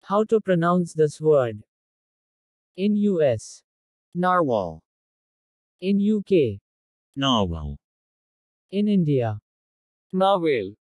How to pronounce this word? In US. Narwhal. In UK. Narwhal. In India. Narwhal.